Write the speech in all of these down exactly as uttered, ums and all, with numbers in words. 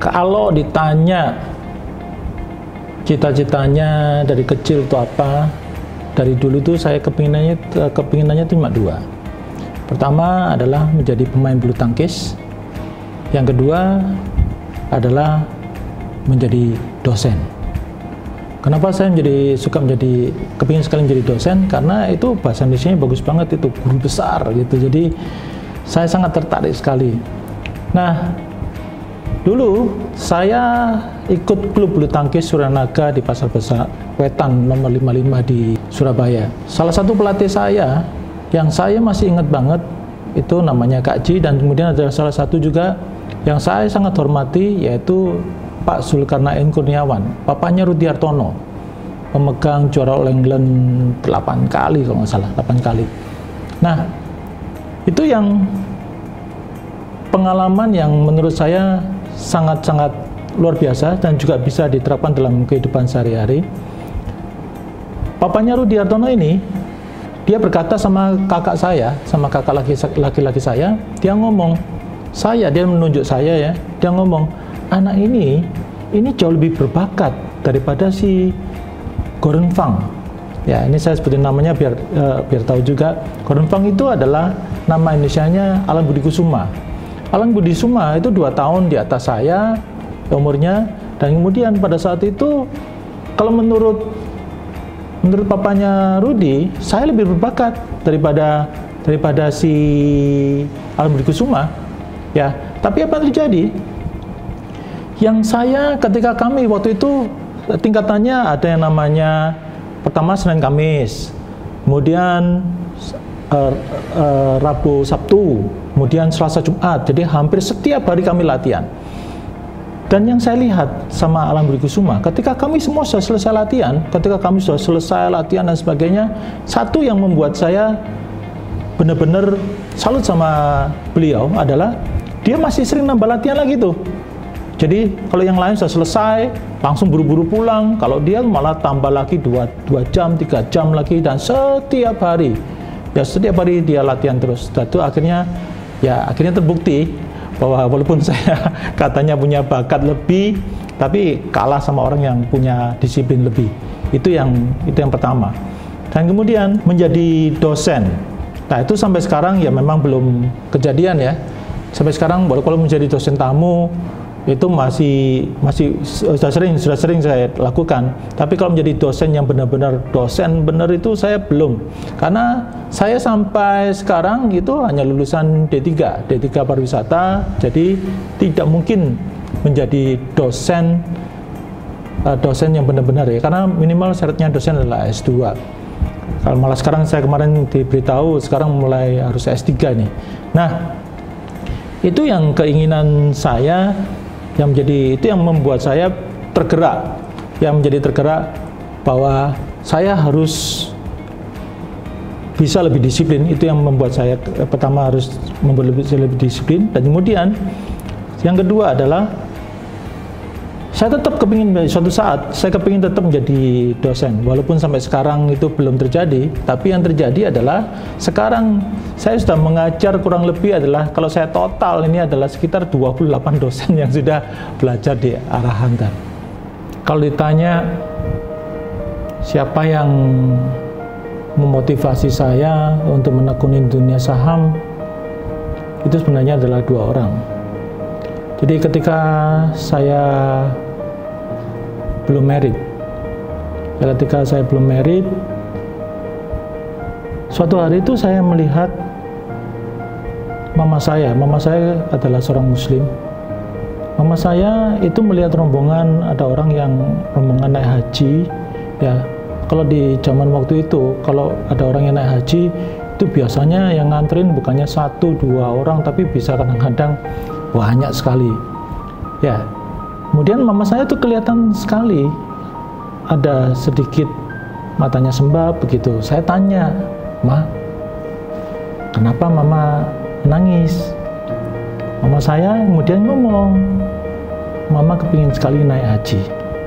Kalau ditanya cita-citanya dari kecil itu apa, dari dulu tuh saya kepinginannya kepinginannya cuma dua. Pertama adalah menjadi pemain bulu tangkis, yang kedua adalah menjadi dosen. Kenapa saya menjadi suka menjadi kepingin sekali menjadi dosen? Karena itu bahasa Indonesianya bagus banget, itu guru besar gitu. Jadi saya sangat tertarik sekali. Nah, dulu saya ikut klub bulu tangkis Suryanaga di Pasar Besar Wetan nomor lima puluh lima di Surabaya. Salah satu pelatih saya yang saya masih ingat banget itu namanya Kak Ji, dan kemudian ada salah satu juga yang saya sangat hormati yaitu Pak Zulkarnain Kurniawan, papanya Rudi Hartono, pemegang juara All England delapan kali kalau nggak salah, delapan kali. Nah, itu yang pengalaman yang menurut saya sangat-sangat luar biasa dan juga bisa diterapkan dalam kehidupan sehari-hari. Papanya Rudi Hartono ini, dia berkata sama kakak saya, sama kakak laki-laki saya, dia ngomong, saya, dia menunjuk saya ya, dia ngomong, anak ini, ini jauh lebih berbakat daripada si Goren Fang. Ya, ini saya sebutin namanya biar uh, biar tahu juga. Goren Fang itu adalah nama Indonesianya Alan Budi Kusuma. Alan Budi Kusuma itu dua tahun di atas saya umurnya, dan kemudian pada saat itu kalau menurut menurut papanya Rudi, saya lebih berbakat daripada daripada si Alan Budi Kusuma. Ya, tapi apa yang terjadi? Yang saya ketika kami waktu itu tingkatannya ada yang namanya pertama Senin Kamis, kemudian uh, uh, Rabu Sabtu, kemudian Selasa Jumat. Jadi hampir setiap hari kami latihan. Dan yang saya lihat sama Alan Budi Kusuma, ketika kami semua sudah selesai latihan, ketika kami sudah selesai latihan dan sebagainya, satu yang membuat saya benar-benar salut sama beliau adalah dia masih sering nambah latihan lagi tuh. Jadi kalau yang lain sudah selesai, langsung buru-buru pulang. Kalau dia malah tambah lagi dua jam, tiga jam lagi, dan setiap hari, ya setiap hari dia latihan terus. Dan itu akhirnya, ya akhirnya terbukti bahwa walaupun saya katanya punya bakat lebih, tapi kalah sama orang yang punya disiplin lebih. Itu yang itu yang pertama. Dan kemudian menjadi dosen. Nah itu sampai sekarang ya memang belum kejadian ya. Sampai sekarang baru kalau menjadi dosen tamu itu masih masih sudah sering sudah sering saya lakukan, tapi kalau menjadi dosen yang benar-benar dosen benar itu saya belum, karena saya sampai sekarang itu hanya lulusan D tiga D tiga pariwisata, jadi tidak mungkin menjadi dosen uh, dosen yang benar-benar ya, karena minimal syaratnya dosen adalah S dua. Kalau malah sekarang saya kemarin diberitahu sekarang mulai harus S tiga nih. Nah, itu yang keinginan saya, yang menjadi itu yang membuat saya tergerak, yang menjadi tergerak bahwa saya harus bisa lebih disiplin. Itu yang membuat saya pertama harus membuat lebih, lebih disiplin, dan kemudian yang kedua adalah saya tetap kepingin suatu saat saya kepingin tetap menjadi dosen, walaupun sampai sekarang itu belum terjadi. Tapi yang terjadi adalah sekarang saya sudah mengajar kurang lebih adalah, kalau saya total ini adalah sekitar dua puluh delapan dosen yang sudah belajar di arahan. Kalau ditanya siapa yang memotivasi saya untuk menekuni dunia saham, itu sebenarnya adalah dua orang. Jadi ketika saya belum married, ya ketika saya belum married, suatu hari itu saya melihat mama saya, mama saya adalah seorang muslim. Mama saya itu melihat rombongan, ada orang yang rombongan naik haji, ya kalau di zaman waktu itu, kalau ada orang yang naik haji, itu biasanya yang nganterin bukannya satu dua orang, tapi bisa kadang-kadang banyak sekali. Ya, kemudian mama saya tuh kelihatan sekali ada sedikit matanya sembab begitu. Saya tanya, Ma, kenapa mama menangis? Mama saya kemudian ngomong, mama kepingin sekali naik haji.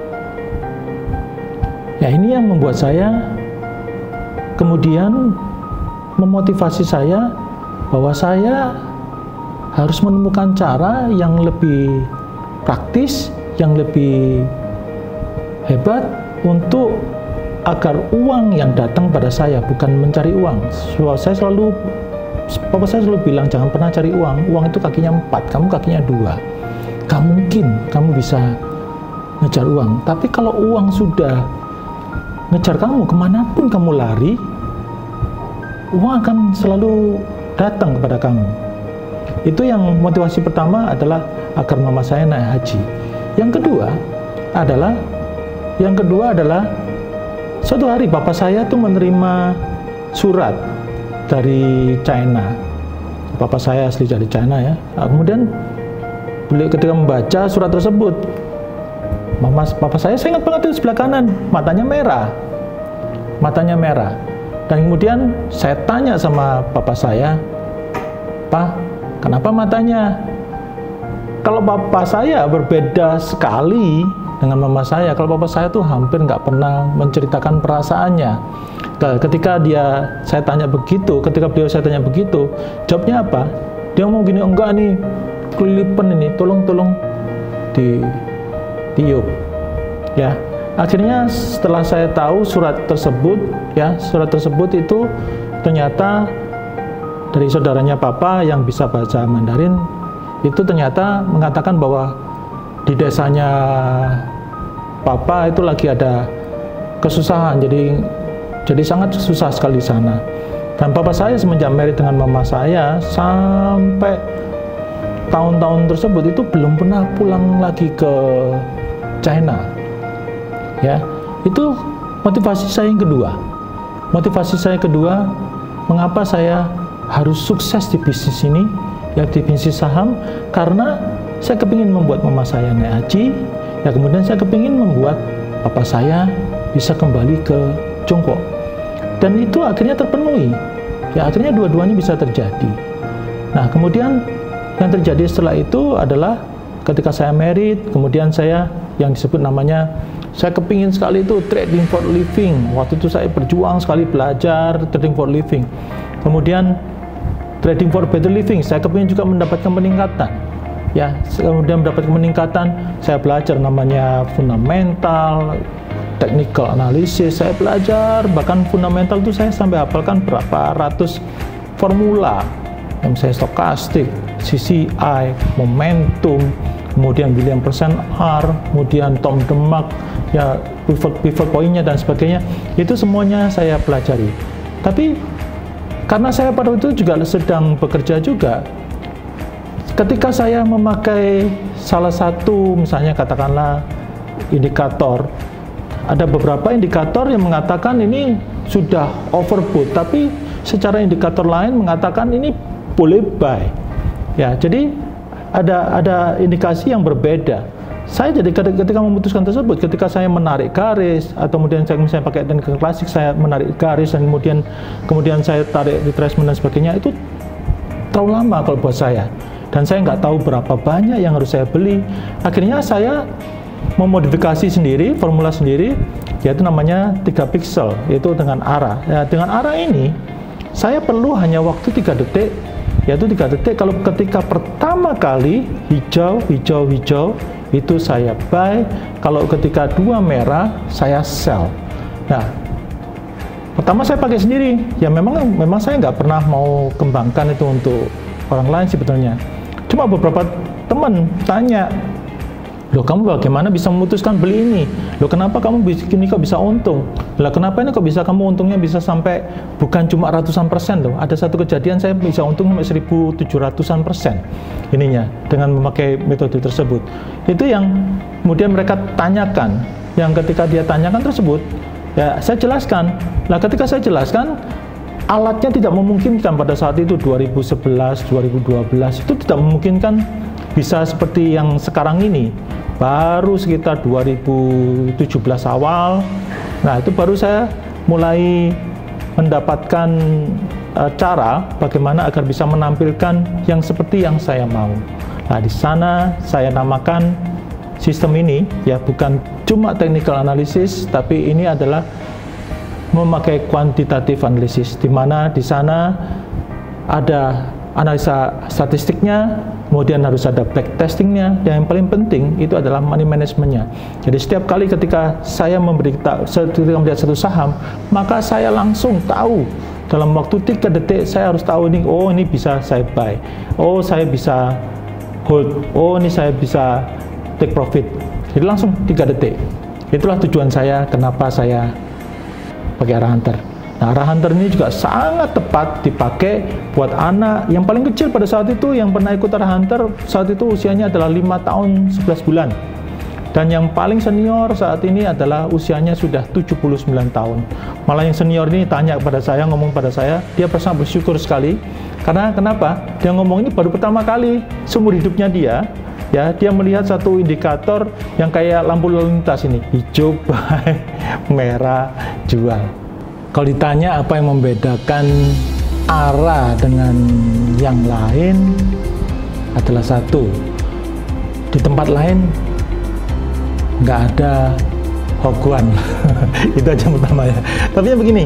Ya, ini yang membuat saya kemudian memotivasi saya bahwa saya harus menemukan cara yang lebih praktis, yang lebih hebat untuk agar uang yang datang pada saya, bukan mencari uang. So, saya selalu, papa saya selalu bilang, jangan pernah cari uang. Uang itu kakinya empat, kamu kakinya dua. Gak mungkin kamu bisa ngejar uang. Tapi kalau uang sudah ngejar kamu, kemanapun kamu lari, uang akan selalu datang kepada kamu. Itu yang motivasi pertama adalah agar mama saya naik haji. Yang kedua adalah, yang kedua adalah suatu hari papa saya tuh menerima surat dari China. Papa saya asli dari China ya. Nah, kemudian beliau ketika membaca surat tersebut, mama papa saya, saya ingat banget itu sebelah kanan, matanya merah, matanya merah. Dan kemudian saya tanya sama papa saya, "Pak, kenapa matanya?" Kalau papa saya berbeda sekali dengan mama saya. Kalau papa saya tuh hampir nggak pernah menceritakan perasaannya. Ketika dia, saya tanya begitu, ketika beliau saya tanya begitu, jawabnya apa? Dia ngomong gini, "Enggak nih, kelilipan ini, tolong-tolong di tiup." Ya, akhirnya setelah saya tahu surat tersebut, ya, surat tersebut itu ternyata dari saudaranya papa yang bisa bahasa Mandarin, itu ternyata mengatakan bahwa di desanya papa itu lagi ada kesusahan, jadi jadi sangat susah sekali di sana. Dan papa saya semenjak married dengan mama saya sampai tahun-tahun tersebut itu belum pernah pulang lagi ke China. Ya, itu motivasi saya yang kedua. Motivasi saya kedua, mengapa saya harus sukses di bisnis ini, ya di bisnis saham, karena saya kepingin membuat mama saya naik haji, ya kemudian saya kepingin membuat papa saya bisa kembali ke Tiongkok. Dan itu akhirnya terpenuhi. Ya akhirnya dua-duanya bisa terjadi. Nah kemudian yang terjadi setelah itu adalah ketika saya married, kemudian saya yang disebut namanya, saya kepingin sekali itu trading for living. Waktu itu saya berjuang sekali belajar trading for living. Kemudian trading for better living, saya kepingin juga mendapatkan peningkatan. Ya, kemudian mendapatkan peningkatan, saya belajar namanya fundamental, technical analysis, saya belajar, bahkan fundamental itu saya sampai hafalkan berapa ratus formula, yang saya stokastik, C C I, momentum, kemudian William persen R, kemudian Tom Demak, ya pivot pivot poinnya dan sebagainya, itu semuanya saya pelajari. Tapi karena saya pada itu juga sedang bekerja juga, ketika saya memakai salah satu, misalnya katakanlah indikator, ada beberapa indikator yang mengatakan ini sudah overbought, tapi secara indikator lain mengatakan ini boleh buy. Ya, jadi ada ada indikasi yang berbeda. Saya jadi ketika memutuskan tersebut, ketika saya menarik garis atau kemudian saya misalnya pakai teknik klasik, saya menarik garis dan kemudian kemudian saya tarik retracement dan sebagainya, itu terlalu lama kalau buat saya. Dan saya nggak tahu berapa banyak yang harus saya beli. Akhirnya saya memodifikasi sendiri, formula sendiri, yaitu namanya tiga pixel, yaitu dengan arah. Ya, dengan arah ini, saya perlu hanya waktu tiga detik, yaitu tiga detik. Kalau ketika pertama kali hijau, hijau, hijau, itu saya buy. Kalau ketika dua merah, saya sell. Nah, pertama saya pakai sendiri. Ya memang memang saya nggak pernah mau kembangkan itu untuk orang lain sebetulnya. Cuma beberapa teman tanya, "Loh kamu bagaimana bisa memutuskan beli ini? Loh kenapa kamu bikin ini kok bisa untung? Lah kenapa ini kok bisa kamu untungnya bisa sampai bukan cuma ratusan persen loh. Ada satu kejadian saya bisa untung sampai seribu tujuh ratusan persen ininya dengan memakai metode tersebut." Itu yang kemudian mereka tanyakan. Yang ketika dia tanyakan tersebut, ya saya jelaskan. Lah ketika saya jelaskan, alatnya tidak memungkinkan pada saat itu dua ribu sebelas, dua ribu dua belas itu tidak memungkinkan bisa seperti yang sekarang ini. Baru sekitar dua ribu tujuh belas awal, nah itu baru saya mulai mendapatkan uh, cara bagaimana agar bisa menampilkan yang seperti yang saya mau. Nah di sana saya namakan sistem ini ya bukan cuma technical analysis, tapi ini adalah memakai quantitative analysis, di mana di sana ada analisa statistiknya, kemudian harus ada back testingnya, dan yang paling penting itu adalah money managementnya. Jadi setiap kali ketika saya memberi ketika melihat satu saham, maka saya langsung tahu dalam waktu tiga detik saya harus tahu ini, oh ini bisa saya buy, oh saya bisa hold, oh ini saya bisa take profit. Jadi langsung tiga detik. Itulah tujuan saya kenapa saya pakai Ara Hunter. Nah, Ara Hunter ini juga sangat tepat dipakai buat anak yang paling kecil pada saat itu yang pernah ikut Ara Hunter. Saat itu usianya adalah lima tahun sebelas bulan. Dan yang paling senior saat ini adalah usianya sudah tujuh puluh sembilan tahun. Malah yang senior ini tanya kepada saya, ngomong pada saya, dia sangat bersyukur sekali. Karena kenapa? Dia ngomong ini baru pertama kali seumur hidupnya dia, ya, dia melihat satu indikator yang kayak lampu lalu lintas ini, hijau buy, merah jual. Kalau ditanya apa yang membedakan Ara dengan yang lain adalah satu, di tempat lain nggak ada hoguan. Itu aja yang pertama ya. Tapi yang begini,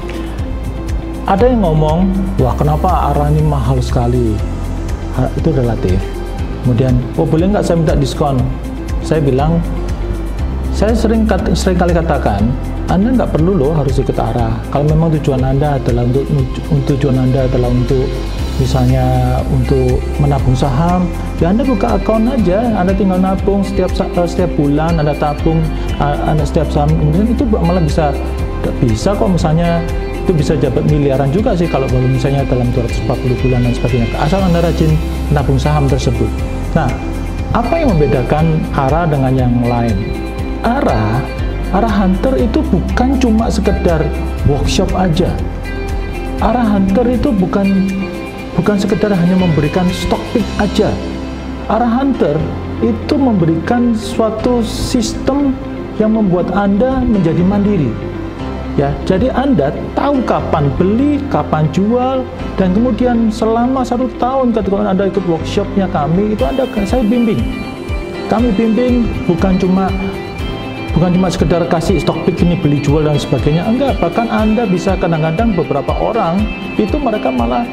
ada yang ngomong, wah kenapa Ara ini mahal sekali? Itu relatif. Kemudian, oh boleh nggak saya minta diskon? Saya bilang, saya sering sering kali katakan, Anda nggak perlu loh harus ikut Ara. Kalau memang tujuan Anda adalah untuk, untuk tujuan Anda adalah untuk misalnya untuk menabung saham, ya Anda buka akun aja, Anda tinggal nabung setiap setiap bulan, Anda tabung, Anda setiap saham, kemudian itu malah bisa bisa kok misalnya itu bisa dapat miliaran juga sih kalau misalnya dalam dua ratus empat puluh bulan dan sebagainya, asal Anda rajin menabung saham tersebut. Nah, apa yang membedakan Ara dengan yang lain? Ara, Ara Hunter itu bukan cuma sekedar workshop aja. Ara Hunter itu bukan bukan sekedar hanya memberikan stock pick aja. Ara Hunter itu memberikan suatu sistem yang membuat Anda menjadi mandiri. Ya, jadi Anda tahu kapan beli, kapan jual, dan kemudian selama satu tahun ketika Anda ikut workshopnya kami, itu Anda saya bimbing. Kami bimbing bukan cuma bukan cuma sekedar kasih stock pick ini beli jual dan sebagainya, enggak. Bahkan Anda bisa kadang-kadang beberapa orang itu mereka malah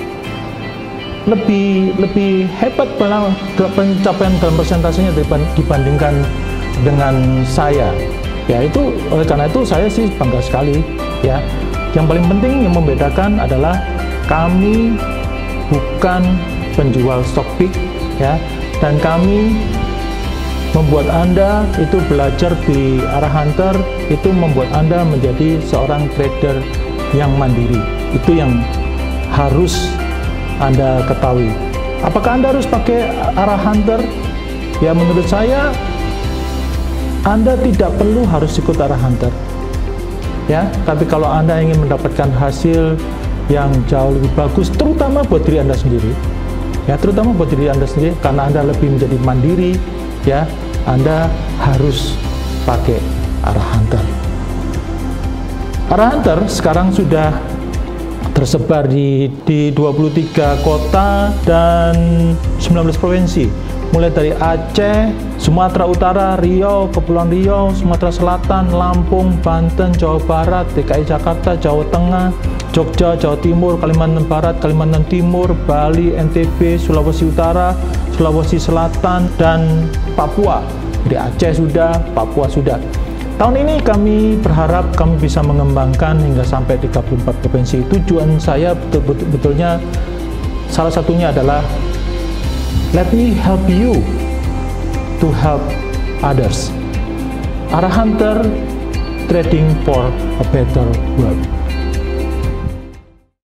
lebih lebih hebat dalam pencapaian dalam persentasenya dibandingkan dengan saya. Ya, itu oleh karena itu saya sih bangga sekali ya. Yang paling penting yang membedakan adalah kami bukan penjual stock pick ya, dan kami membuat Anda itu belajar di Ara Hunter itu membuat Anda menjadi seorang trader yang mandiri. Itu yang harus Anda ketahui. Apakah Anda harus pakai Ara Hunter? Ya, menurut saya Anda tidak perlu harus ikut Ara Hunter, ya. Tapi kalau Anda ingin mendapatkan hasil yang jauh lebih bagus, terutama buat diri Anda sendiri, ya, terutama buat diri Anda sendiri, karena Anda lebih menjadi mandiri, ya, Anda harus pakai Ara Hunter. Ara Hunter sekarang sudah tersebar di di dua puluh tiga kota dan sembilan belas provinsi. Mulai dari Aceh, Sumatera Utara, Riau, Kepulauan Riau, Sumatera Selatan, Lampung, Banten, Jawa Barat, D K I Jakarta, Jawa Tengah, Jogja, Jawa Timur, Kalimantan Barat, Kalimantan Timur, Bali, N T B, Sulawesi Utara, Sulawesi Selatan, dan Papua. Di Aceh sudah, Papua sudah. Tahun ini kami berharap kami bisa mengembangkan hingga sampai tiga puluh empat provinsi. Tujuan saya betul-betulnya salah satunya adalah let me help you to help others. Ara Hunter, trading for a better world.